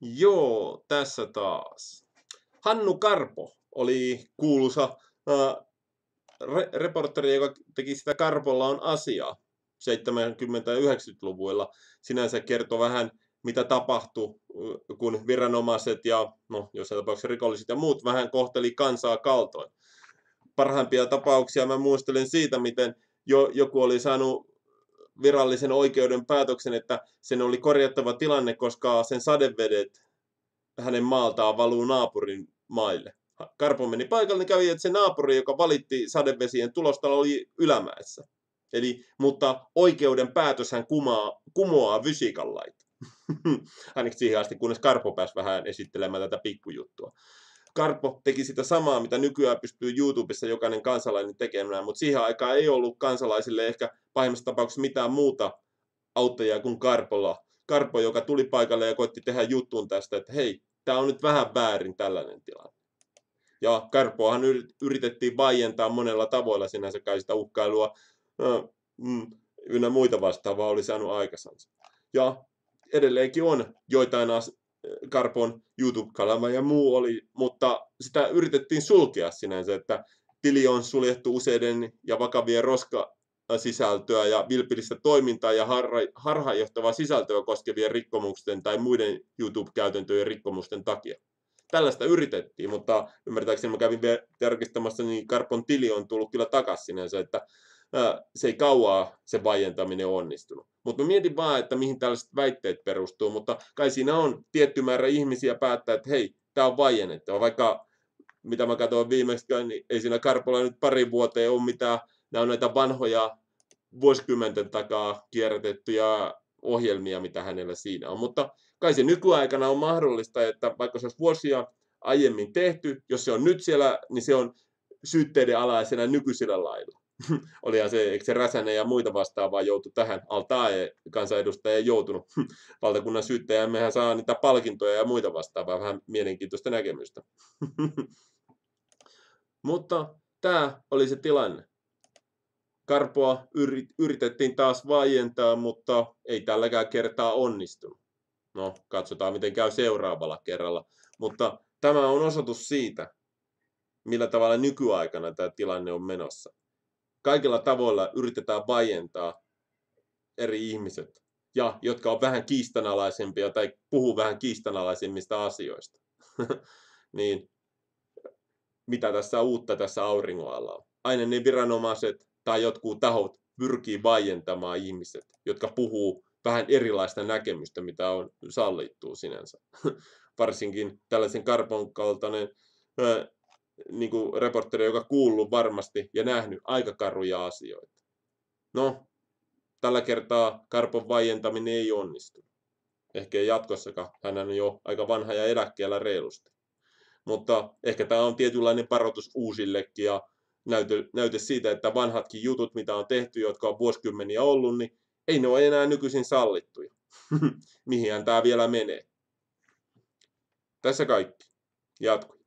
Joo, tässä taas. Hannu Karpo oli kuuluisa reporteri, joka teki sitä Karpolla on asiaa 70- ja 90-luvuilla. Sinänsä kertoi vähän, mitä tapahtui, kun viranomaiset ja, no, jossain tapauksessa rikolliset ja muut vähän kohteli kansaa kaltoin. Parhaimpia tapauksia mä muistelen siitä, miten joku oli saanut virallisen oikeuden päätöksen, että sen oli korjattava tilanne, koska sen sadevedet hänen maaltaan valuu naapurin maille. Karpo meni paikalle, niin kävi, että se naapuri, joka valitti sadevesien tulosta, oli Ylämäessä. Mutta oikeuden päätös hän kumoaa fysiikan lait. Ainakin siihen asti, kunnes Karpo pääsi vähän esittelemään tätä pikkujuttua. Karpo teki sitä samaa, mitä nykyään pystyy YouTubessa jokainen kansalainen tekemään, mutta siihen aikaan ei ollut kansalaisille ehkä pahimmassa tapauksessa mitään muuta auttajaa kuin Karpolla. Karpo, joka tuli paikalle ja koitti tehdä juttuun tästä, että hei, tämä on nyt vähän väärin tällainen tilanne. Ja Karpoahan yritettiin vaientaa monella tavoilla, sinänsä kai sitä uhkailua ynnä muita vastaavaa oli saanut aikaisansa. Ja edelleenkin on joitain Karpon YouTube-kanava ja muu oli, mutta sitä yritettiin sulkea sinänsä, että tili on suljettu useiden ja vakavien roskasisältöä ja vilpillistä toimintaa ja harhaanjohtavaa sisältöä koskevien rikkomusten tai muiden YouTube-käytäntöjen rikkomusten takia. Tällaista yritettiin, mutta ymmärtääkseni mä kävin tarkistamassa, niin Karpon tili on tullut kyllä takaisin sinänsä, että se ei kauaa se vaientaminen onnistunut. Mutta mä mietin vaan, että mihin tällaiset väitteet perustuu, mutta kai siinä on tietty määrä ihmisiä päättää, että hei, tää on vaiennettava, vaikka mitä mä katsoin viimeksi, niin ei siinä Karpolla nyt pari vuoteen ole mitään, nämä on näitä vanhoja vuosikymmenten takaa kierrätettyjä ohjelmia, mitä hänellä siinä on, mutta kai se nykyaikana on mahdollista, että vaikka se olisi vuosia aiemmin tehty, jos se on nyt siellä, niin se on syytteiden alaisena nykyisellä lailla. Olihan se, eikö se Räsänen ja muita vastaavaa joutu tähän, Al-Taee kansanedustaja ei joutunut. Valtakunnan syyttäjämmehän saa niitä palkintoja ja muita vastaavaa, vähän mielenkiintoista näkemystä. Mutta tämä oli se tilanne. Karpoa yritettiin taas vaientaa, mutta ei tälläkään kertaa onnistunut. No, katsotaan miten käy seuraavalla kerralla. Mutta tämä on osoitus siitä, millä tavalla nykyaikana tämä tilanne on menossa. Kaikilla tavoilla yritetään vaientaa eri ihmiset, ja jotka on vähän kiistanalaisempia tai puhuu vähän kiistanalaisemmista asioista. Niin, mitä tässä uutta tässä auringolla on? Aina ne viranomaiset tai jotkut tahot pyrkii vaientamaan ihmiset, jotka puhuu vähän erilaista näkemystä, mitä on sallittua sinänsä. Varsinkin tällaisen Karpon kaltainen niin kuin reporteri, joka kuullut varmasti ja nähnyt aika karuja asioita. No, tällä kertaa Karpon vaientaminen ei onnistu. Ehkä jatkossakaan. Hän on jo aika vanha ja eläkkeellä reilusti. Mutta ehkä tämä on tietynlainen varoitus uusillekin ja näyte siitä, että vanhatkin jutut, mitä on tehty, jotka on vuosikymmeniä ollut, niin ei ne ole enää nykyisin sallittuja. Mihinhän tämä vielä menee. Tässä kaikki. Jatku.